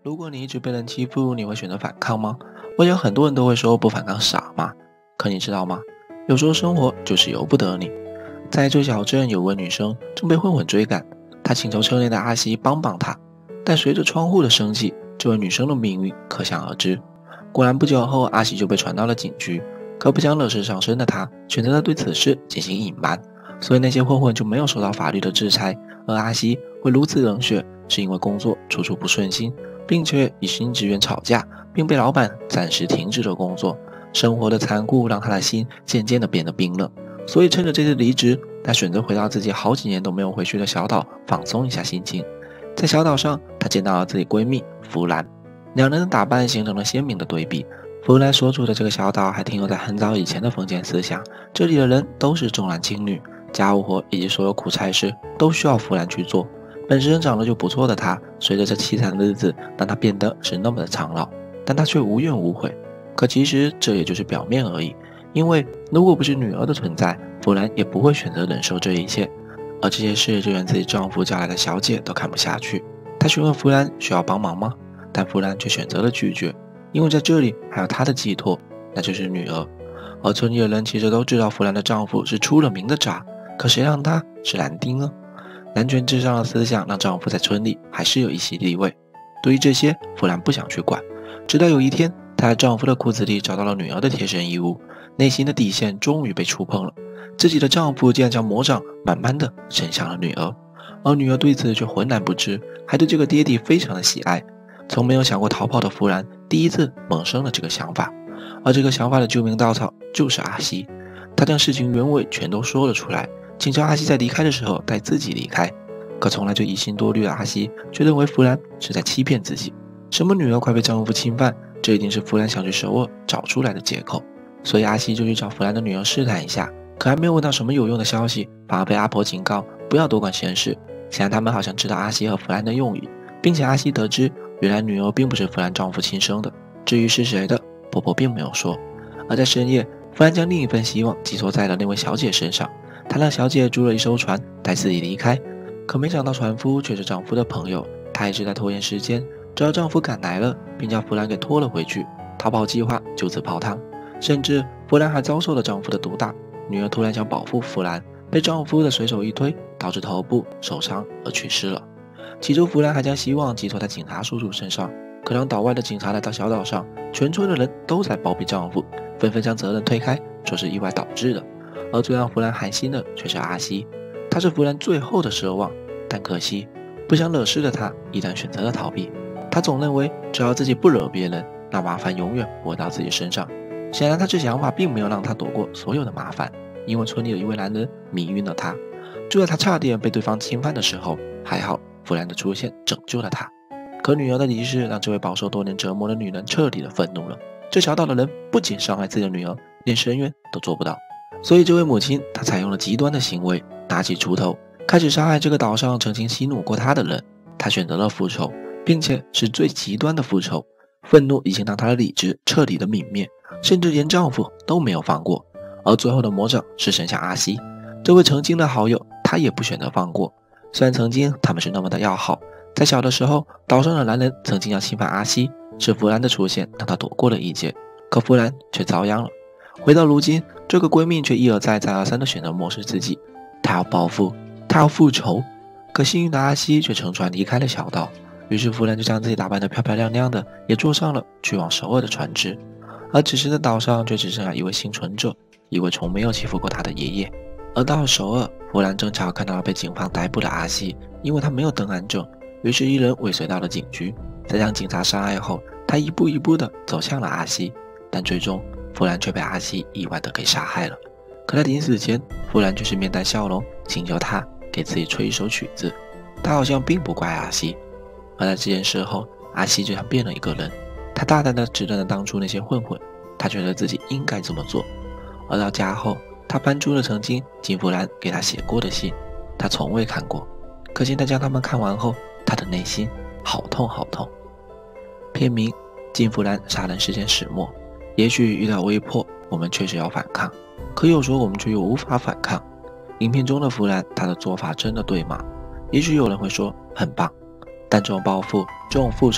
如果你一直被人欺负，你会选择反抗吗？我想很多人都会说不反抗傻嘛。可你知道吗？有时候生活就是由不得你。在这小镇有位女生正被混混追赶，她请求车内的阿西帮帮她，但随着窗户的升起，这位女生的命运可想而知。果然不久后，阿西就被传到了警局，可不想惹事上身的她选择了对此事进行隐瞒，所以那些混混就没有受到法律的制裁。而阿西会如此冷血，是因为工作处处不顺心，并且与新职员吵架，并被老板暂时停止了工作。生活的残酷让他的心渐渐地变得冰冷，所以趁着这次离职，他选择回到自己好几年都没有回去的小岛放松一下心情。在小岛上，他见到了自己闺蜜弗兰，两人的打扮形成了鲜明的对比。弗兰所处的这个小岛还停留在很早以前的封建思想，这里的人都是重男轻女，家务活以及所有苦差事都需要弗兰去做。本身长得就不错的她，随着这凄惨的日子让她变得是那么的苍老，但她却无怨无悔。可其实这也就是表面而已，因为如果不是女儿的存在，弗兰也不会选择忍受这一切。而这些事就连自己丈夫叫来的小姐都看不下去，她询问弗兰需要帮忙吗？但弗兰却选择了拒绝，因为在这里还有她的寄托，那就是女儿。而村里的人其实都知道弗兰的丈夫是出了名的渣，可谁让他是男丁呢？男权至上的思想让丈夫在村里还是有一席地位。对于这些，弗兰不想去管。直到有一天，她在丈夫的裤子里找到了女儿的贴身衣物，内心的底线终于被触碰了。自己的丈夫竟然将魔掌慢慢的伸向了女儿，而女儿对此却浑然不知，还对这个爹地非常的喜爱。从没有想过逃跑的弗兰第一次萌生了这个想法，而这个想法的救命稻草就是阿西。他将事情原委全都说了出来，请求阿西在离开的时候带自己离开。可从来就疑心多虑的阿西却认为弗兰是在欺骗自己，什么女儿快被丈夫侵犯，这一定是弗兰想去首尔找出来的借口。所以阿西就去找弗兰的女儿试探一下，可还没有问到什么有用的消息，反而被阿婆警告不要多管闲事。显然他们好像知道阿西和弗兰的用语，并且阿西得知原来女儿并不是弗兰丈夫亲生的，至于是谁的，婆婆并没有说。而在深夜，弗兰将另一份希望寄托在了那位小姐身上，她让小姐租了一艘船带自己离开，可没想到船夫却是丈夫的朋友，她一直在拖延时间，直到丈夫赶来了，并将弗兰给拖了回去，逃跑计划就此泡汤。甚至弗兰还遭受了丈夫的毒打，女儿突然想保护弗兰，被丈夫的随手一推，导致头部受伤而去世了。起初弗兰还将希望寄托在警察叔叔身上，可当岛外的警察来到小岛上，全村的人都在包庇丈夫，纷纷将责任推开，说是意外导致的。而最让弗兰寒心的却是阿西，他是弗兰最后的奢望，但可惜不想惹事的他依然选择了逃避。他总认为只要自己不惹别人，那麻烦永远不会到自己身上。显然他这想法并没有让他躲过所有的麻烦，因为村里有一位男人迷晕了他。就在他差点被对方侵犯的时候，还好弗兰的出现拯救了他。可女儿的离世让这位饱受多年折磨的女人彻底的愤怒了。这小岛的人不仅伤害自己的女儿，连伸冤都做不到。所以这位母亲她采用了极端的行为，拿起锄头开始杀害这个岛上曾经息怒过她的人。她选择了复仇，并且是最极端的复仇。愤怒已经让她的理智彻底的泯灭，甚至连丈夫都没有放过。而最后的魔掌是伸向阿西，这位曾经的好友，她也不选择放过。虽然曾经他们是那么的要好，在小的时候，岛上的男人曾经要侵犯阿西，是弗兰的出现让她躲过了一劫，可弗兰却遭殃了。回到如今，这个闺蜜却一而再再而三的选择漠视自己，她要报复，她要复仇。可幸运的阿西却乘船离开了小岛，于是弗兰就将自己打扮得漂漂亮亮的，也坐上了去往首尔的船只。而此时的岛上却只剩下一位幸存者，一位从没有欺负过他的爷爷。而到了首尔，弗兰正巧看到了被警方逮捕的阿西，因为他没有登岸证，于是一人尾随到了警局。在将警察杀害后，他一步一步地走向了阿西，但最终弗兰却被阿西意外地给杀害了。可在临死前，弗兰却是面带笑容，请求他给自己吹一首曲子。他好像并不怪阿西。而在这件事后，阿西就像变了一个人，他大胆地指认了当初那些混混，他觉得自己应该这么做。而到家后，他翻出了曾经金弗兰给他写过的信，他从未看过，可现在将他们看完后，他的内心好痛好痛。片名：金弗兰杀人事件始末。也许遇到威迫，我们确实要反抗，可有时候我们却又无法反抗。影片中的弗兰，他的做法真的对吗？也许有人会说很棒，但这种报复，这种复仇，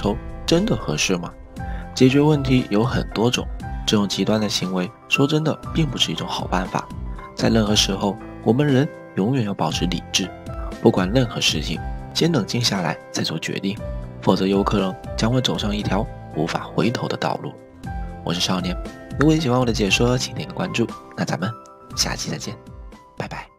真的合适吗？解决问题有很多种，这种极端的行为，说真的并不是一种好办法。在任何时候，我们人永远要保持理智，不管任何事情，先冷静下来再做决定，否则有可能将会走上一条无法回头的道路。我是少年，如果你喜欢我的解说，请点个关注，那咱们下期再见，拜拜。